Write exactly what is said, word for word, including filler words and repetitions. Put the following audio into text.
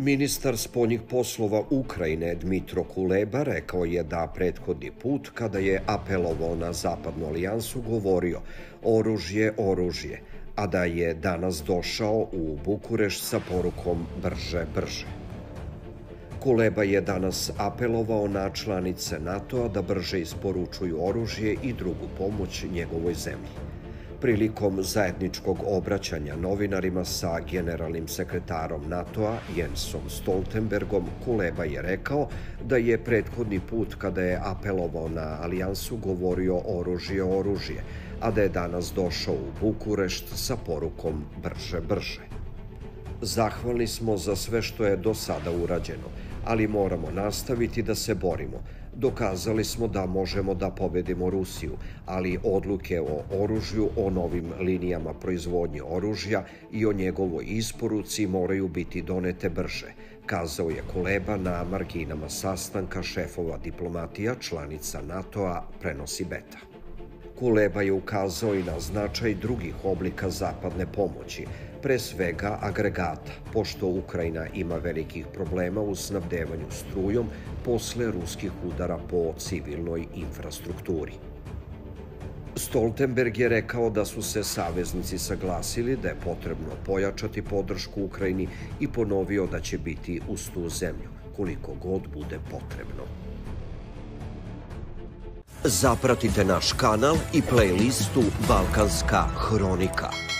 Ministar spoljnih poslova Ukrajine Dmitro Kuleba rekao je da prethodni put kada je apelovao na Zapadnu alijansu govorio oružje, oružje, a da je danas došao u Bukurešt sa porukom brže, brže. Kuleba je danas apelovao na članice NATO-a da brže isporučuju oružje i drugu pomoć njegovoj zemlji. Prilikom zajedničkog obraćanja novinarima sa generalnim sekretarom NATO-a Jensom Stoltenbergom, Kuleba je rekao da je prethodni put kada je apelovao na alijansu govorio oružje, oružje, a da je danas došao u Bukurešt sa porukom brže, brže. Zahvalni smo za sve što je do sada urađeno, ali moramo nastaviti da se borimo. Dokazali smo da možemo da pobedimo Rusiju, ali odluke o oružju, o novim linijama proizvodnje oružja i o njegovoj isporuci moraju biti donete brže, kazao je Kuleba na marginama sastanka šefova diplomatija članica NATO-a, prenosi Beta. Kuleba je ukazao i na značaj drugih oblika zapadne pomoći, pre svega agregata, pošto Ukrajina ima velikih problema u snabdevanju strujom posle ruskih udara po civilnoj infrastrukturi. Stoltenberg je rekao da su se saveznici saglasili da je potrebno pojačati podršku Ukrajini i ponovio da će biti uz tu zemlju, koliko god bude potrebno. Zapratite naš kanal i playlistu Balkanska hronika.